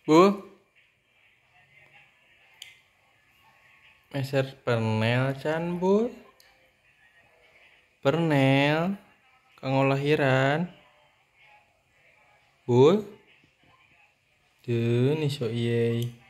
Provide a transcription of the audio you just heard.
Bu, meser pernel can bu, pernel, kanggo lahiran, bu, deh nih so iye.